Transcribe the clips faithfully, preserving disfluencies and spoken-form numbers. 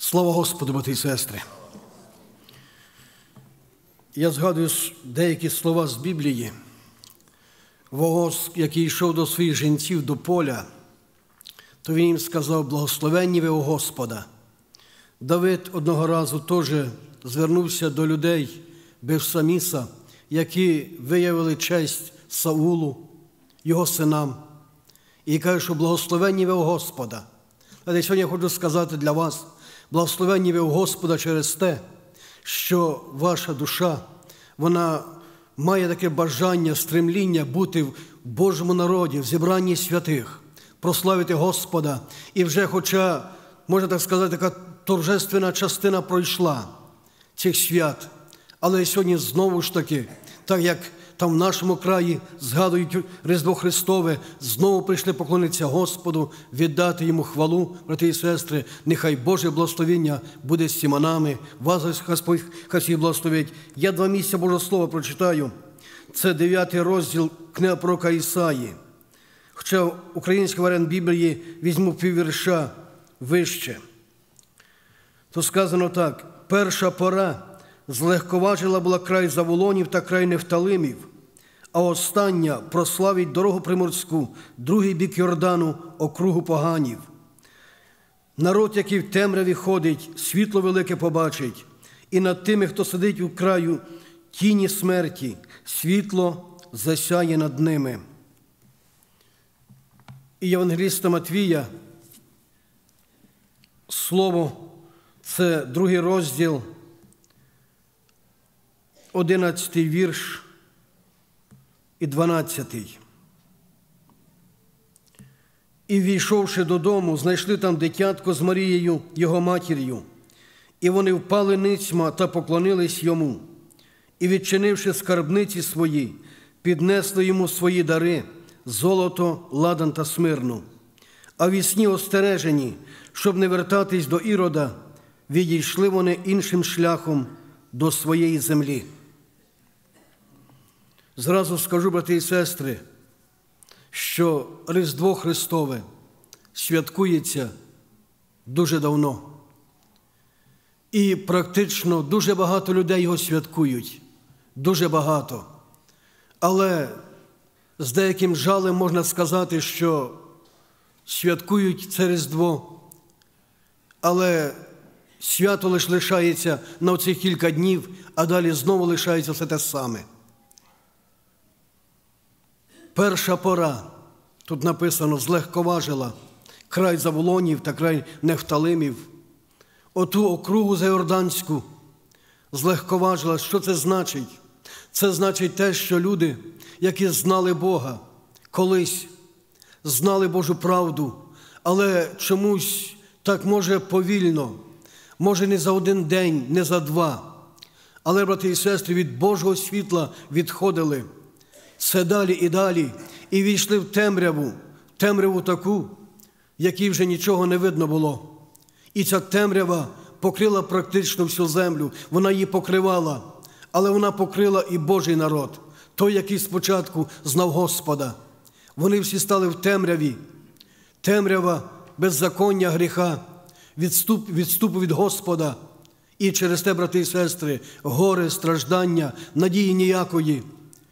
Слава Господу, брати і сестри! Я згадую деякі слова з Біблії. Воос, який йшов до своїх жінців до поля, то він їм сказав: «Благословенні ви у Господа». Давид одного разу теж звернувся до людей Бевсаміса, які виявили честь Саулу, його синам, і каже, що «Благословенні ви у Господа». А сьогодні я хочу сказати для вас: благословенні ви у Господа через те, що ваша душа, вона має таке бажання, стремління бути в Божому народі, в зібранні святих, прославити Господа. І вже, хоча, можна так сказати, така торжественна частина пройшла цих свят, але сьогодні знову ж таки, так як там в нашому краї згадують Різдво Христове, знову прийшли поклонитися Господу, віддати Йому хвалу, брати і сестри. Нехай Боже благословення буде з всіма нами. Вас Господь хай всіх благословить. Я два місця Божого Слова прочитаю. Це дев'ятий розділ книги пророка Ісаї. Хоча український варіант Біблії візьму піввірша вище. То сказано так: «Перша пора злегковажила була край Заволонів та край Нефталимів, а остання прославить дорогу приморську, другий бік Йордану, округу поганів. Народ, який в темряві ходить, світло велике побачить, і над тими, хто сидить у краю тіні смерті, світло засяє над ними». І Євангеліста Матвія, слово, це другий розділ, одинадцятий вірш і дванадцятий. «І, війшовши додому, знайшли там дитятко з Марією, його матір'ю, і вони впали ницьма та поклонились йому. І, відчинивши скарбниці свої, піднесли йому свої дари – золото, ладан та смирну. А в сні остережені, щоб не вертатись до Ірода, відійшли вони іншим шляхом до своєї землі». Зразу скажу, брати і сестри, що Різдво Христове святкується дуже давно. І практично дуже багато людей його святкують. Дуже багато. Але з деяким жалем можна сказати, що святкують це Різдво, але свято лише лишається на оцих кілька днів, а далі знову лишається все те саме. Перша пора, тут написано, злегковажила край Заволонів та край Нефталимів, оту округу Зайорданську злегковажила. Що це значить? Це значить те, що люди, які знали Бога колись, знали Божу правду, але чомусь так, може, повільно, може, не за один день, не за два, але, брати і сестри, від Божого світла відходили все далі і далі, і війшли в темряву, темряву таку, в якій вже нічого не видно було. І ця темрява покрила практично всю землю, вона її покривала, але вона покрила і Божий народ, той, який спочатку знав Господа. Вони всі стали в темряві, темрява беззаконня, гріха, відступ, відступу від Господа. І через те, брати і сестри, горе, страждання, надії ніякої.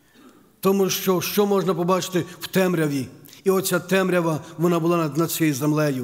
Тому що, що можна побачити в темряві? І оця темрява, вона була над, над цією землею.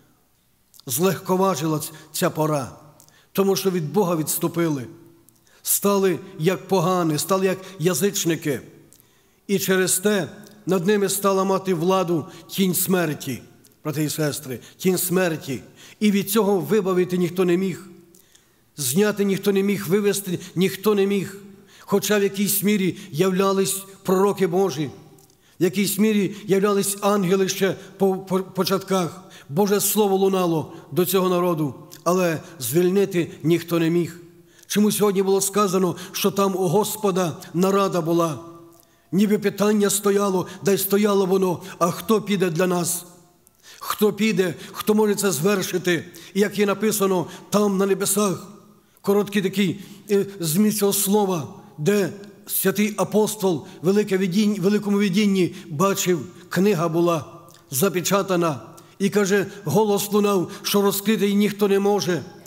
Злегковажила ця пора, тому що від Бога відступили. Стали як погані, стали як язичники. І через те над ними стала мати владу тінь смерті, брати і сестри, тінь смерті. І від цього вибавити ніхто не міг. Зняти ніхто не міг, вивести ніхто не міг. Хоча в якійсь мірі являлись пророки Божі, в якійсь мірі являлись ангели ще по початках. Боже Слово лунало до цього народу, але звільнити ніхто не міг. Чому сьогодні було сказано, що там у Господа нарада була? Ніби питання стояло, да й стояло воно, а хто піде для нас? Хто піде, хто може це звершити? І як є написано там на небесах, короткий такий зміст цього слова, де святий апостол в великому видінні бачив, книга була запечатана, і каже, голос лунав, що розкрити її ніхто не може.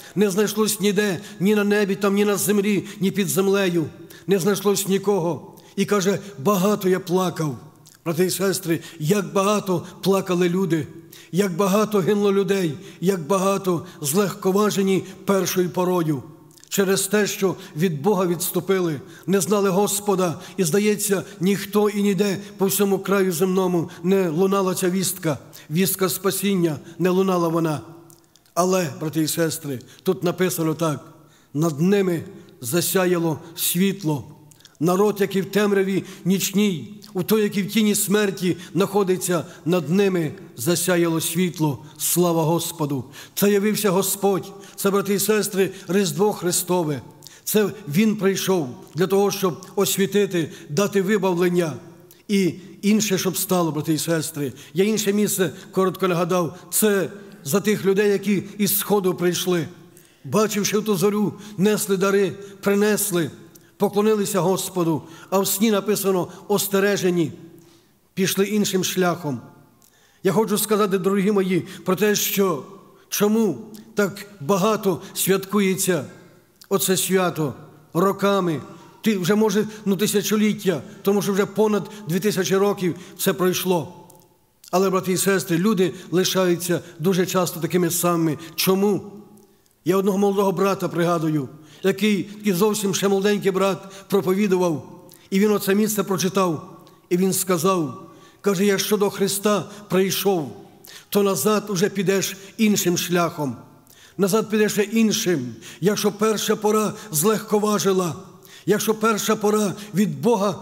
Не знайшлось ніде, ні на небі, там, ні на землі, ні під землею. Не знайшлось нікого. І каже, багато я плакав. Брати і сестри, як багато плакали люди, як багато гинуло людей, як багато злегковажені першою порою. Через те, що від Бога відступили, не знали Господа, і, здається, ніхто і ніде по всьому краю земному не лунала ця вістка, вістка спасіння, не лунала вона. Але, брати і сестри, тут написано так, над ними засяяло світло. Народ, який в темряві нічній, у той, який в тіні смерті знаходиться, над ними засяяло світло. Слава Господу! Це явився Господь, це, брати і сестри, Різдво Христове. Це Він прийшов для того, щоб освітити, дати вибавлення. І інше, щоб стало, брати і сестри. Я інше місце коротко нагадав. Це за тих людей, які із Сходу прийшли. Бачивши ту зорю, несли дари, принесли, поклонилися Господу, а в сні написано «остережені», пішли іншим шляхом. Я хочу сказати, дорогі мої, про те, що чому так багато святкується оце свято роками, ти вже може ну, тисячоліття, тому що вже понад дві тисячі років це пройшло. Але, брати і сестри, люди лишаються дуже часто такими самими. Чому? Я одного молодого брата пригадую, який, який зовсім ще молоденький брат проповідував, і він оце місце прочитав, і він сказав, каже, якщо до Христа прийшов, то назад уже підеш іншим шляхом, назад підеш іншим, якщо перша пора злегковажила, якщо перша пора від Бога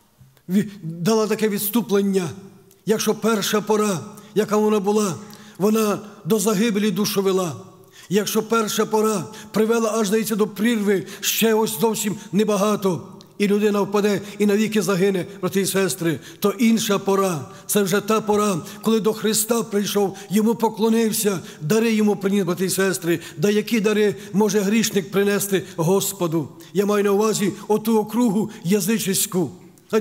дала таке відступлення, якщо перша пора, яка вона була, вона до загибелі душу вела, якщо перша пора привела аж, здається, до прірви, ще ось зовсім небагато, і людина впаде і навіки загине, брати і сестри, то інша пора, це вже та пора, коли до Христа прийшов, йому поклонився, дари йому приніс, брати і сестри, да які дари може грішник принести Господу. Я маю на увазі оту округу язичницьку.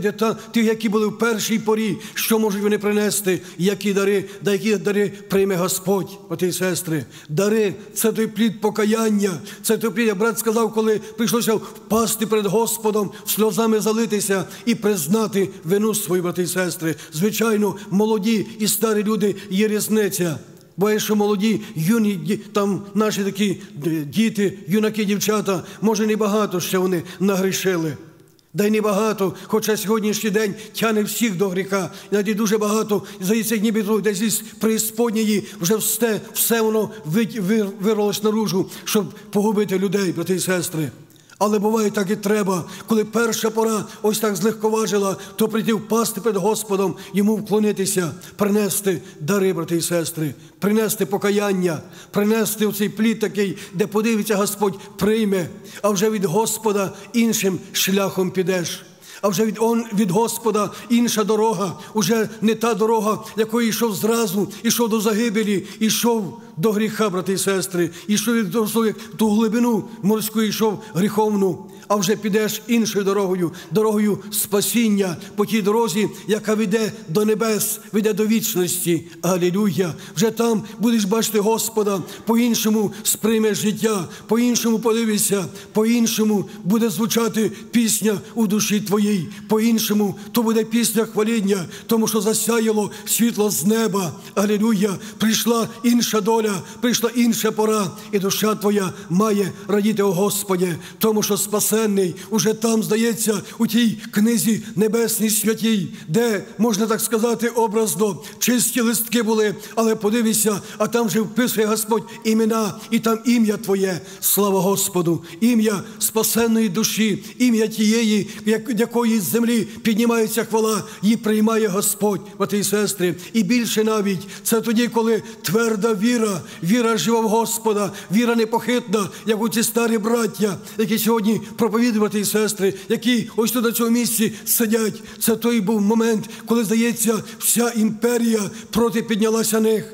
Ті, які були в першій порі, що можуть вони принести, які дари, да які дари прийме Господь, брати і сестри. Дари – це той плід покаяння, це той плід, як брат сказав, коли прийшлося впасти перед Господом, сльозами залитися і признати вину свою, брати і сестри. Звичайно, молоді і старі люди є різниця. Бо що молоді, юні, там наші такі діти, юнаки, дівчата, може небагато ще вони нагрішили. Да й небагато, хоча сьогоднішній день тяне всіх до гріха. І навіть дуже багато, здається, ніби десь із преісподньої вже все, все воно вирвалось наружу, щоб погубити людей, брати і сестри. Але буває так і треба, коли перша пора ось так злегковажила, то прийти впасти перед Господом, йому вклонитися, принести дари, брати і сестри, принести покаяння, принести оцей плід такий, де подивиться Господь, прийме, а вже від Господа іншим шляхом підеш. А вже від, он, від Господа інша дорога, уже не та дорога, якою йшов зразу, йшов до загибелі, йшов до гріха, брати і сестри, йшов в ту глибину морську, йшов гріховну, а вже підеш іншою дорогою, дорогою спасіння, по тій дорозі, яка веде до небес, веде до вічності. Алілуя! Вже там будеш бачити Господа, по-іншому сприймеш життя, по-іншому подивишся, по-іншому буде звучати пісня у душі твоїй, по-іншому то буде пісня хваління, тому що засяяло світло з неба. Алілуя! Прийшла інша доля, прийшла інша пора, і душа твоя має радіти о Господі, тому що спасенний уже там, здається, у тій книзі небесній святій, де, можна так сказати, образно, чисті листки були, але подивися, а там же вписує Господь імена, і там ім'я твоє, слава Господу, ім'я спасенної душі, ім'я тієї, якої з землі піднімається хвала, її приймає Господь, брати і сестри. І більше навіть, це тоді, коли тверда віра, віра жива в Господа, віра непохитна, як у ці старі браття, які сьогодні проповідують, брати і сестри, які ось тут на цьому місці сидять. Це той був момент, коли, здається, вся імперія проти піднялася них.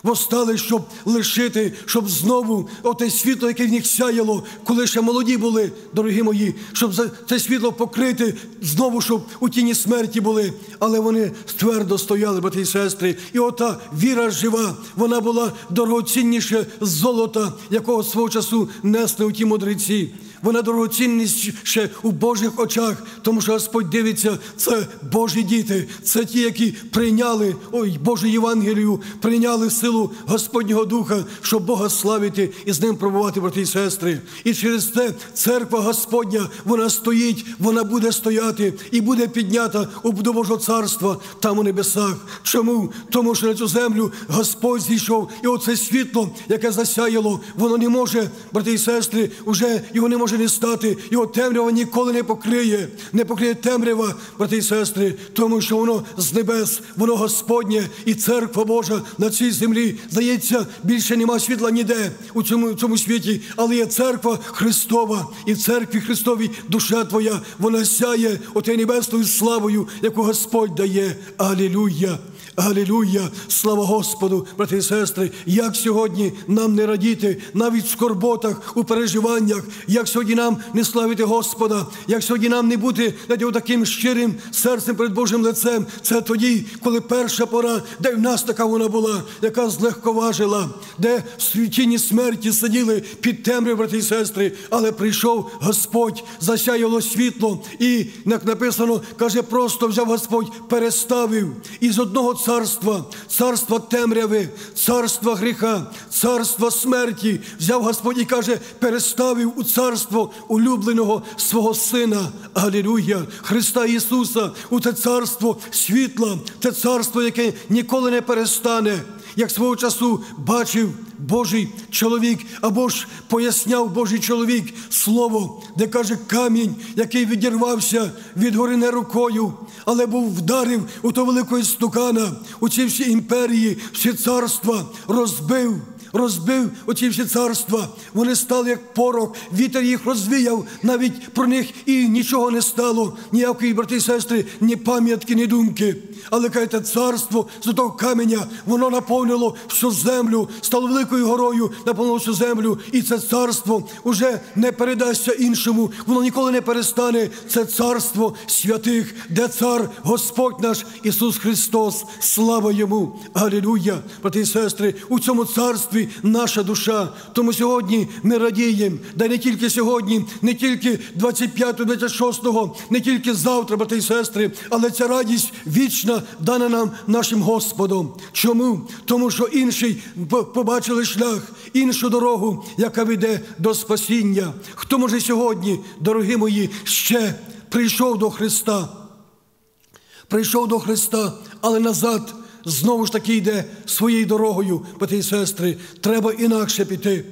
Восстали, щоб лишити, щоб знову оте світло, яке в них сяяло, коли ще молоді були, дорогі мої, щоб це світло покрити, знову, щоб у тіні смерті були. Але вони твердо стояли, брати і сестри. І ота віра жива, вона була дорогоцінніше золота, якого свого часу несли у ті мудреці. Вона дорогоцінніше у Божих очах, тому що Господь дивиться, це Божі діти, це ті, які прийняли, ой, Божу Євангелію, прийняли силу Господнього Духа, щоб Бога славити і з Ним пробувати, брати і сестри. І через це церква Господня, вона стоїть, вона буде стояти і буде піднята до Божого царства там у небесах. Чому? Тому що на цю землю Господь зійшов, і оце світло, яке засяяло, воно не може, брати і сестри, уже його не може не стати, його темрява ніколи не покриє, не покриє темрява, брати і сестри, тому що воно з небес, воно Господнє, і церква Божа на цій землі, здається, більше нема світла ніде у цьому, в цьому світі, але є церква Христова, і в церкві Христовій душа твоя, вона сяє отею небесною славою, яку Господь дає. Алілуя! Алілуя! Слава Господу, брати і сестри! Як сьогодні нам не радіти, навіть в скорботах, у переживаннях, як сьогодні нам не славити Господа, як сьогодні нам не бути навіть таким щирим серцем перед Божим лицем, це тоді, коли перша пора, де в нас така вона була, яка злегковажила, де в тіні смерті сиділи під темрявою, брати і сестри, але прийшов Господь, засяяло світло, і, як написано, каже, просто взяв Господь, переставив із одного царства, царства темряви, царства гріха, царства смерті, взяв Господь і каже, переставив у царство улюбленого свого Сина, алілуя, Христа Ісуса, у те царство світла, те царство, яке ніколи не перестане, як свого часу бачив Божий чоловік, або ж поясняв Божий чоловік слово, де каже, камінь, який відірвався від гори не рукою, але був вдарив у то великого істукана, у ці всі імперії, всі царства, розбив, розбив оці всі царства. Вони стали як порох, вітер їх розвіяв, навіть про них і нічого не стало, ніякої, брати і сестри, ні пам'ятки, ні думки. Але, кажете, царство з того каменя, воно наповнило всю землю, стало великою горою, наповнило всю землю, і це царство уже не передасться іншому, воно ніколи не перестане. Це царство святих, де цар Господь наш Ісус Христос, слава Йому, алілуя, брати і сестри, у цьому царстві наша душа. Тому сьогодні ми радіємо, да не тільки сьогодні, не тільки двадцять п'ятого, двадцять шостого, не тільки завтра, брати і сестри, але ця радість вічна дана нам нашим Господом. Чому? Тому що інший побачили шлях, іншу дорогу, яка веде до спасіння. Хто може сьогодні, дорогі мої, ще прийшов до Христа, прийшов до Христа, але назад знову ж таки йде своєю дорогою, брати і сестри, треба інакше піти.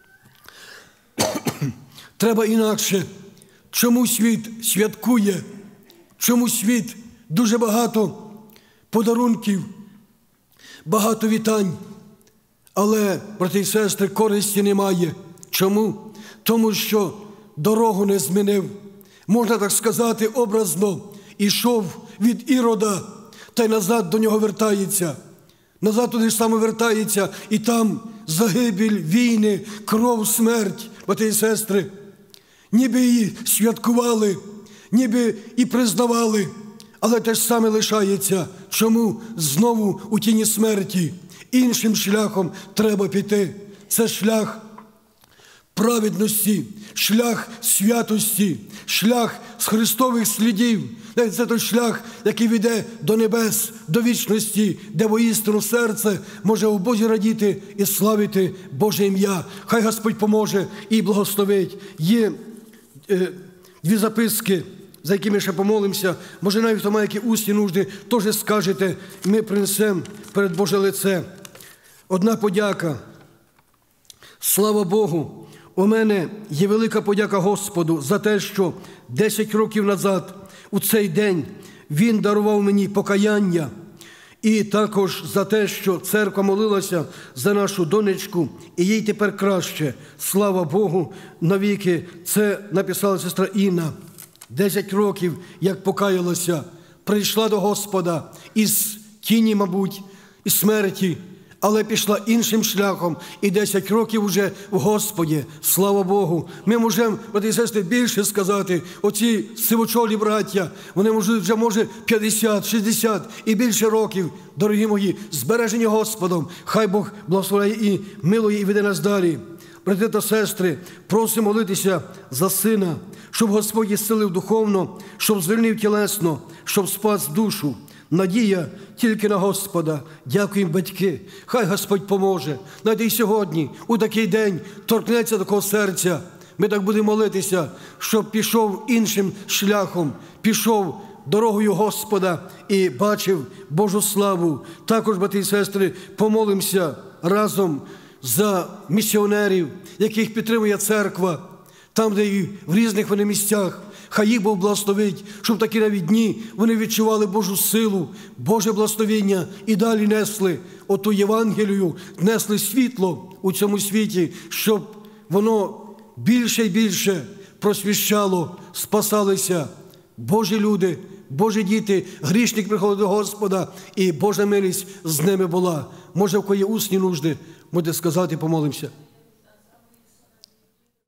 Треба інакше. Чому світ святкує? Чому світ дуже багато подарунків, багато вітань, але, брати і сестри, користі немає. Чому? Тому що дорогу не змінив. Можна так сказати образно, ішов від Ірода, та й назад до нього вертається. Назад туди ж саме вертається, і там загибель, війни, кров, смерть, брати і сестри. Ніби її святкували, ніби і признавали, але те ж саме лишається. Чому? Знову у тіні смерті. Іншим шляхом треба піти. Це шлях праведності, шлях святості, шлях з Христових слідів. Це той шлях, який веде до небес, до вічності, де воістину серце може у Бозі радіти і славити Боже ім'я. Хай Господь поможе і благословить. Є е, дві записки, за які ми ще помолимося. Може, навіть хто має які усні нужди, теж скажете, ми принесемо перед Боже лице. Одна подяка. Слава Богу! У мене є велика подяка Господу за те, що десять років назад, у цей день, Він дарував мені покаяння. І також за те, що церква молилася за нашу донечку, і їй тепер краще. Слава Богу, навіки. Це написала сестра Інна. Десять років, як покаялася, прийшла до Господа із тіні, мабуть, із смерті, але пішла іншим шляхом і десять років уже в Господі. Слава Богу! Ми можемо, брати і сестри, більше сказати. Оці сивочолі браття, вони можуть вже, може, п'ятдесят, шістдесят і більше років. Дорогі мої, збережені Господом. Хай Бог благословляє і милує, і веде нас далі. Брати та сестри, просимо молитися за сина, щоб Господь ісцелив духовно, щоб звільнив тілесно, щоб спас душу. Надія тільки на Господа. Дякуємо, батьки. Хай Господь поможе. Навіть і сьогодні, у такий день, торкнеться такого серця. Ми так будемо молитися, щоб пішов іншим шляхом, пішов дорогою Господа і бачив Божу славу. Також, брати і сестри, помолимося разом за місіонерів, яких підтримує церква, там, де і в різних вони місцях. Хай їх Бог благословить, щоб такі навіть дні вони відчували Божу силу, Боже благословення і далі несли оту Євангелію, несли світло у цьому світі, щоб воно більше і більше просвіщало, спасалися Божі люди, Божі діти, грішник приходив до Господа, і Божа милість з ними була. Може, в кої усні нужди, можете сказати, помолимося.